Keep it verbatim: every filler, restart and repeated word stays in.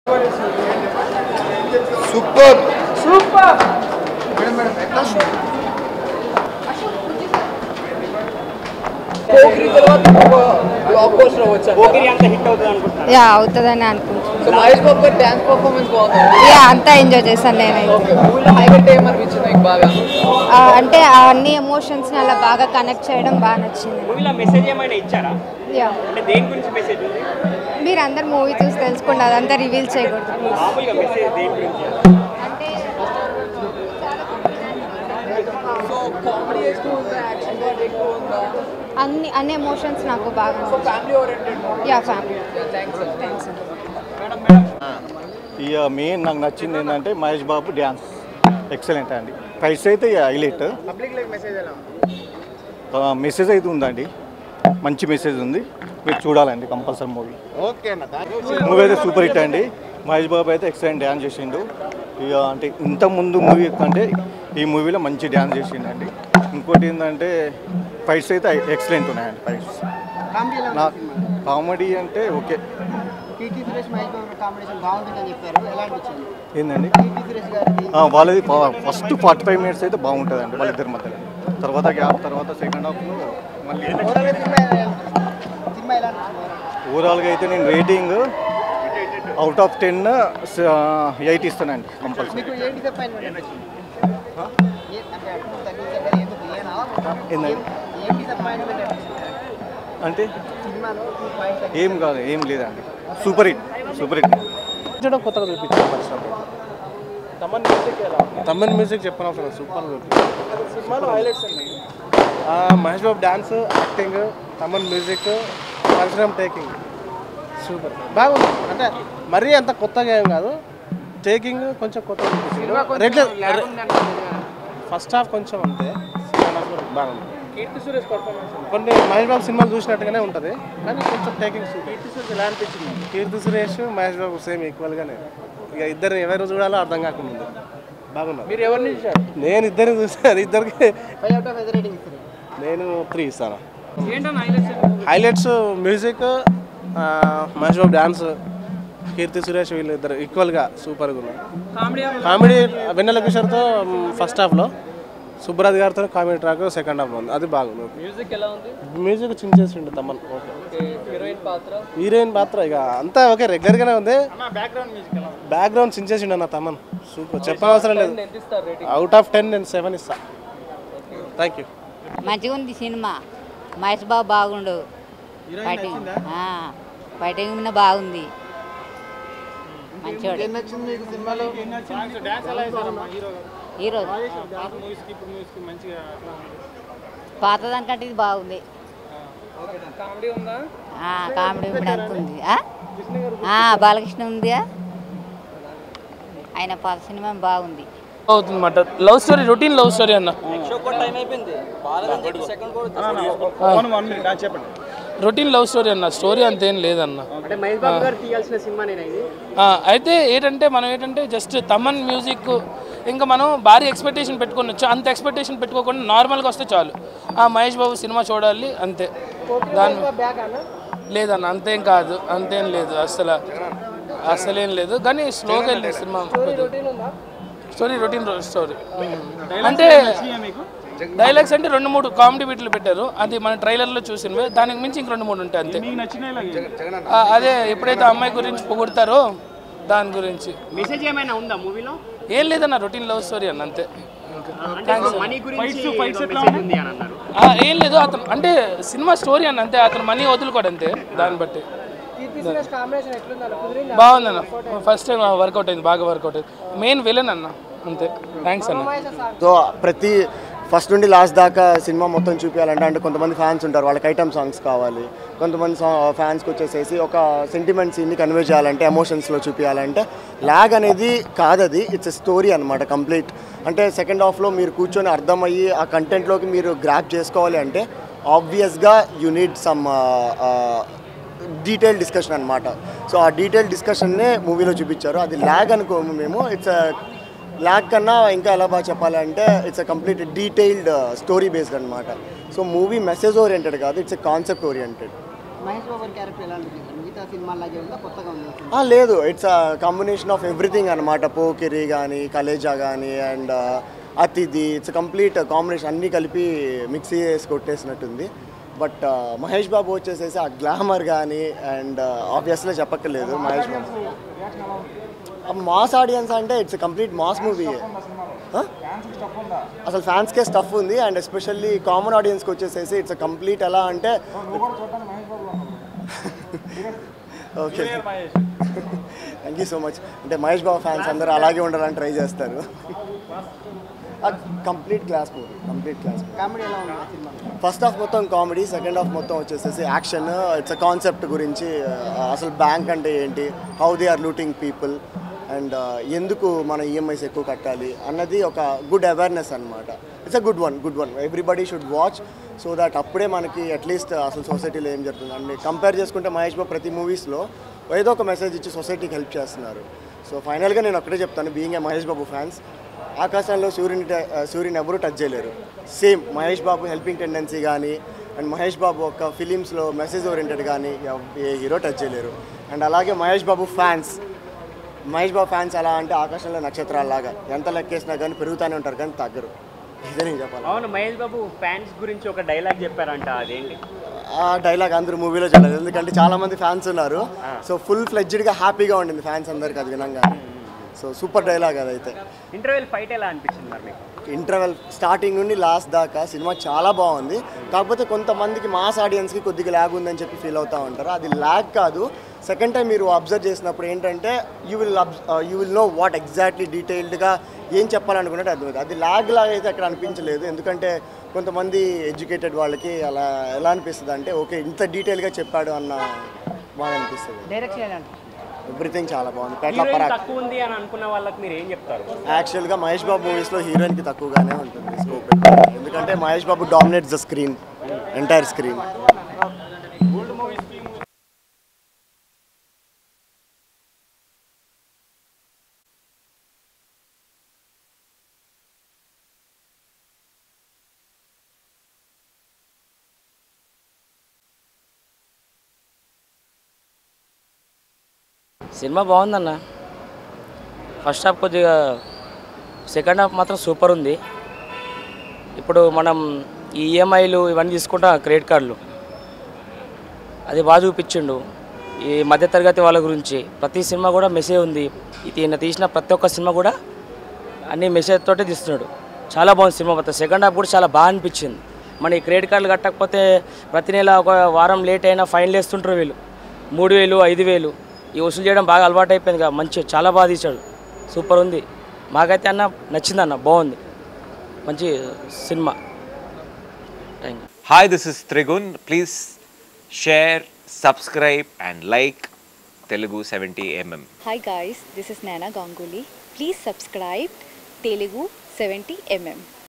Super super Pokiri తర్వాత block buster అవ్వచ్చు. పోకిరి అంత హిట్ అవుతుంది అనుకుంటున్నాను. యా అవుతుందని అనుకుంటున్నాను. సో మహేష్ బాబు గారి డాన్స్ పర్ఫార్మెన్స్ బాగుంది. యా అంతా ఎంజాయ్ చేశాను నేనైతే. ఓకే మూవీలో హైలైట్ ఏమనిపించింది మీకు బాగా? అంటే అన్ని ఎమోషన్స్ని అలా బాగా కనెక్ట్ చేయడం బాగా నచ్చింది. మూవీలో మెసేజ్ ఏమైనా ఇచ్చారా? యా అంటే దేని గురించి మెసేజ్ ఉంది? మీరు అందరు మూవీ చూసి తెలుసుకోండి, అదంతా రివీల్ చేయకూడదు. మామూలుగా మెసేజ్ దేని గురించి? అంటే సో కామెడీ ఎక్కువ ఉందా, యాక్షన్ పార్ట్ ఎక్కువ ఉందా? అన్ని అన్ని ఎమోషన్స్ నాకు బాగా so family oriented. Yeah family. Thanks thanks ఇక మెయిన్ నాకు నచ్చింది ఏంటంటే మహేష్ బాబు డ్యాన్స్ ఎక్సలెంట్ అండి. ఫైట్స్ అయితే హైలైట్. పబ్లిక్ లైక్ మెసేజ్ ఎలా ఉంది? మెసేజ్ అయితే ఉందండి, మంచి మెసేజ్ ఉంది, మీరు చూడాలండి కంపల్సరీ మూవీ. ఓకే అన్న. మూవీ అయితే సూపర్ హిట్ అండి. మహేష్ బాబు అయితే ఎక్సలెంట్ డ్యాన్స్ చేసిండు. ఇక అంటే ఇంత ముందు మూవీ కంటే ఈ మూవీలో మంచి డ్యాన్స్ చేసిండండి. ఇంకోటి ఏంటంటే ఫైట్స్ అయితే ఎక్సలెంట్ ఉన్నాయండి. ఫైట్స్ నా కామెడీ అంటే ఓకే ఏంటండి వాళ్ళది ఫస్ట్ ఫార్టీ ఫైవ్ మినిట్స్ అయితే బాగుంటుందండి వాళ్ళిద్దరి మధ్యలో. తర్వాత గ్యాప్ తర్వాత సెకండ్ హాఫ్లో మళ్ళీ ఓవరాల్గా అయితే నేను rating out of ten eight ఇస్తానండి కంపల్సరీ. అంటే ఏం కాదు, ఏం లేదండి, సూపర్ హిట్ సూపర్ హిట్. కొత్తగా చూపించారు. తమన్ మ్యూజిక్ ఎలా? తమన్ మ్యూజిక్ చెప్పిన అవసరం సూపర్ సినిమాలో హైలైట్స్ అండి. Mahesh Babu dance, acting, Thaman music, Parasuram taking super బాగుంది. అంటే మరీ అంత కొత్తగా ఏం కాదు, టేకింగ్ కొంచెం కొత్తగా చూపించారు. రెగ్యులర్ ఫస్ట్ హాఫ్ కొంచెం అంతే, సెకండ్ హాఫ్ బాగుంది. కీర్తి సురేష్ పర్ఫార్మెన్స్ కొన్ని మహేష్ బాబు సినిమాలు చూసినట్టుగానే ఉంటుంది, కానీ కొంచెం టేకింగ్ సూపర్. కీర్తి సురేష్ ఎలా అనిపించింది? కీర్తి సురేష్ మహేష్ బాబు సేమ్ ఈక్వల్గానే, ఇక ఇద్దరు ఎవరు చూడాలో అర్థం కాకుండా బాగున్నారు. మీరు ఎవరిని చూసారు? నేను ఇద్దరిని చూసాను, ఇద్దరికి ఫైవ్ అవుట్ ఆఫ్ రేటింగ్ ఇస్తారు. నేను త్రీ ఇస్తాను. ఏంటన్నా highlights? Highlights music, Mahesh Babu dance, Keerthy Suresh వీళ్ళు ఇద్దరు ఈక్వల్గా సూపర్గా ఉన్నారు. కామెడీ కామెడీ వెన్నెల కిషోర్తో ఫస్ట్ హాఫ్లో, సుబ్రాజ్ గారితో కామెడీ ట్రాక్ సెకండ్ హాఫ్లో ఉంది, అది బాగుంది. మ్యూజిక్ ఎలా ఉంది? మ్యూజిక్ చించేసిండు తమన్. ఓకే హీరోయిన్ పాత్ర హీరోయిన్ పాత్ర ఇక అంతా ఓకే రెగ్యులర్గానే ఉంది. బ్యాక్గ్రౌండ్ చించేసిండు అన్న తమన్, సూపర్ చెప్పనవసరం లేదు. అవుట్ ఆఫ్ టెన్ నేను సెవెన్ ఇస్తా. Thank you. మంచిగా ఉంది సినిమా, మహేష్ బాబు బాగుండు, ఫైటింగ్ ఫైటింగ్ మీద బాగుంది, మంచివాడు. హీరో పాతదానికంటే ఇది బాగుంది. కామెడీ ఉందా? కామెడీ ఇప్పుడు అంత ఉంది. బాలకృష్ణ ఉంది, ఆయన పాత సినిమా బాగుంది. అవుతుందన్నమాట. Love story, routine love story అన్న. రొటీన్ లవ్ స్టోరీ అన్న, స్టోరీ అంతేం లేదన్న. అయితే ఏంటంటే మనం ఏంటంటే జస్ట్ తమన్ మ్యూజిక్, ఇంకా మనం భారీ ఎక్స్పెక్టేషన్ పెట్టుకొని వచ్చా, అంత ఎక్స్పెక్టేషన్ పెట్టుకోకుండా నార్మల్గా వస్తే చాలు. ఆ మహేష్ బాబు సినిమా చూడాలి అంతే, దాని లేదన్న అంతేం కాదు, అంతేం లేదు, అసలు అసలేం లేదు. కానీ స్లోగా వెళ్ళింది సినిమా. స్టోరీ రొటీన్ స్టోరీ అంటే డైలాగ్స్ అంటే రెండు మూడు కామెడీ బీట్లు పెట్టారు, అది మన ట్రైలర్లో చూసినవే, దానికి మించి ఇంక రెండు మూడు ఉంటాయి అంతే. అదే ఎప్పుడైతే అమ్మాయి గురించి పొగుడతారో దాని గురించి. మెసేజ్ ఏమైనా ఉందా మూవీలో? ఏం లేదన్న, రొటీన్ లవ్ స్టోరీ అన్న అంతే. ఏం లేదు, అతను అంటే సినిమా స్టోరీ అన్న అంతే, అతను మనీ వదులుకోడు అంతే, దాన్ని బట్టి బాగుందన్న. ఫస్ట్ టైం వర్కౌట్ అయింది, బాగా వర్కౌట్ అయింది. మెయిన్ విలన్ అన్న అంతే. థ్యాంక్స్ అన్న. సో ప్రతి ఫస్ట్ నుండి లాస్ట్ దాకా సినిమా మొత్తం చూపించాలంటే అంటే కొంతమంది ఫ్యాన్స్ ఉంటారు, వాళ్ళకి ఐటమ్ సాంగ్స్ కావాలి. కొంతమంది సా ఫ్యాన్స్కి వచ్చేసేసి ఒక సెంటిమెంట్ సీన్ని కన్వే చేయాలంటే, ఎమోషన్స్లో చూపించాలంటే ల్యాగ్ అనేది కాదది, ఇట్స్ ఎ స్టోరీ అనమాట కంప్లీట్. అంటే సెకండ్ హాఫ్లో మీరు కూర్చొని అర్థమయ్యి ఆ కంటెంట్లోకి మీరు గ్రాప్ చేసుకోవాలి అంటే ఆబ్వియస్గా you need some detail discussion అనమాట. సో ఆ డీటెయిల్ డిస్కషన్నే మూవీలో చూపించారు. అది ల్యాగ్ అనుకోము మేము, ఇట్స్ ల్యాగ్ కన్నా ఇంకా ఎలా బాగా చెప్పాలంటే it's a complete detailed story based అనమాట. సో మూవీ మెసేజ్ ఓరియంటెడ్ కాదు, it's a concept oriented. Mahesh Babu character ఎలా అనిపించింది? మిగతా సినిమాలాగే ఉందా, కొత్తగా ఉందా? ఆ, లేదు, it's a combination of everything అనమాట. పోకిరి కానీ, కలేజా కానీ అండ్ అతిథి, ఇట్స్ కంప్లీట్ కాంబినేషన్, అన్నీ కలిపి మిక్సీ చేసి కొట్టేసినట్టుంది. బట్ మహేష్ బాబు వచ్చేసేసి ఆ గ్లామర్ కానీ అండ్ ఆబ్వియస్లీ చెప్పక్కర్లేదు. మహేష్ బాబు మాస్ ఆడియన్స్ అంటే ఇట్స్ కంప్లీట్ మాస్ మూవీ. అసలు ఫ్యాన్స్కే స్టఫ్ ఉంది అండ్ ఎస్పెషల్లీ కామన్ ఆడియన్స్కి వచ్చేసేసి ఇట్స్ కంప్లీట్ ఎలా అంటే okay thank you so much. అంటే మహేష్ బాబు ఫ్యాన్స్ అందరూ అలాగే ఉండాలని ట్రై చేస్తారు. Complete class movie, complete class movie. Comedy ఎలా ఉంది సినిమా? ఫస్ట్ హాఫ్ మొత్తం కామెడీ, సెకండ్ హాఫ్ మొత్తం వచ్చేసేసి యాక్షన్. ఇట్స్ అ కాన్సెప్ట్ గురించి, అసలు బ్యాంక్ అంటే ఏంటి, how they are looting people and ఎందుకు మన ఈఎంఐస్ ఎక్కువ కట్టాలి అన్నది ఒక గుడ్ అవేర్నెస్ అనమాట. It's a good one, good one. Everybody should watch so that అప్పుడే మనకి అట్లీస్ట్ అసలు సొసైటీలో ఏం జరుగుతుంది అండ్ కంపేర్ చేసుకుంటే మహేష్ బాబు ప్రతి మూవీస్లో ఏదో ఒక మెసేజ్ ఇచ్చి సొసైటీకి హెల్ప్ చేస్తున్నారు. సో ఫైనల్గా నేను ఒకటే చెప్తాను, being a Mahesh Babu fans, ఆకాశంలో సూర్యుని సూర్యుని ఎవరు టచ్ చేయలేరు. Same Mahesh Babu helping tendency కానీ అండ్ మహేష్ బాబు ఒక ఫిలిమ్స్లో మెసేజ్ ఓరియంటెడ్ కానీ ఏ హీరో టచ్ చేయలేరు. అండ్ అలాగే మహేష్ బాబు ఫ్యాన్స్ మహేష్ బాబు ఫ్యాన్స్ ఎలా అంటే ఆకాశంలో నక్షత్రాలలాగా ఎంత లెక్కేసినా కానీ పెరుగుతూనే ఉంటారు కానీ తగ్గరు. ఇదే నేను చెప్పాలి. అవును, మహేష్ బాబు ఫ్యాన్స్ గురించి ఒక డైలాగ్ చెప్పారంట, అదేంటి? ఆ డైలాగ్ అందరూ మూవీలో చెప్పలేదు, ఎందుకంటే చాలామంది ఫ్యాన్స్ ఉన్నారు. సో ఫుల్ ఫ్లెడ్జ్డ్గా హ్యాపీగా ఉండింది ఫ్యాన్స్ అందరికి అది వినంగా. సో సూపర్ డైలాగ్ అదైతే. ఇంటర్వెల్ ఫైట్ ఎలా అనిపించింది మరి మీకు? ఇంటర్వెల్ స్టార్టింగ్ నుండి లాస్ట్ దాకా సినిమా చాలా బాగుంది. కాకపోతే కొంతమందికి మాస్ ఆడియన్స్కి కొద్దిగా ల్యాగ్ ఉందని చెప్పి ఫీల్ అవుతూ ఉంటారు. అది ల్యాగ్ కాదు, సెకండ్ టైం మీరు అబ్జర్వ్ చేసినప్పుడు ఏంటంటే you will you will know what exactly డీటెయిల్డ్గా ఏం చెప్పాలనుకున్నట్టు అర్థమైంది. అది ల్యాగ్ లాగా అయితే అక్కడ అనిపించలేదు, ఎందుకంటే కొంతమంది ఎడ్యుకేటెడ్ వాళ్ళకి అలా ఎలా అనిపిస్తుంది అంటే ఓకే ఇంత డీటెయిల్గా చెప్పాడు అన్న బాగా అనిపిస్తుంది. డైరెక్షన్ ఎలా అనిపించింది? ఎవ్రీథింగ్ చాలా బాగుంది. హీరోయిన్ పెట్ల తక్కువ ఉంది అని అనుకున్న వాళ్ళకి మీరు ఏం చెప్తారు? యాక్చువల్గా మహేష్ బాబు మూవీస్లో హీరోయిన్కి తక్కువగానే ఉంటుంది స్కోప్, ఎందుకంటే Mahesh Babu dominates the screen, entire screen. సినిమా బాగుందన్న. ఫస్ట్ హాఫ్ కొద్దిగా, సెకండ్ హాఫ్ మాత్రం సూపర్ ఉంది. ఇప్పుడు మనం ఈ ఈఎంఐలు ఇవన్నీ తీసుకుంటా, క్రెడిట్ కార్డులు, అది బాగా చూపించిండు. ఈ మధ్యతరగతి వాళ్ళ గురించి ప్రతి సినిమా కూడా మెసేజ్ ఉంది. ఈయన తీసిన ప్రతి ఒక్క సినిమా కూడా అన్ని మెసేజ్ తోటే తీస్తున్నాడు. చాలా బాగుంది సినిమా మొత్తం. సెకండ్ హాఫ్ కూడా చాలా బాగా అనిపించింది. మన ఈ క్రెడిట్ కార్డులు కట్టకపోతే ప్రతి నెల ఒక వారం లేట్ అయినా ఫైన్లు వేస్తుంటారు వీళ్ళు, మూడు వేలు ఐదు వేలు ఈ వసూలు చేయడం బాగా అలవాటు అయిపోయింది కదా. మంచి చాలా బాగా తీశాడు, సూపర్ ఉంది. మాకైతే అన్న నచ్చింది అన్న, బాగుంది, మంచి సినిమా. Thank you. Hi, this is Trigun. Please share, subscribe and like Telugu seventy M M. Hi guys, this is Naina Ganguly. Please subscribe Telugu seventy M M.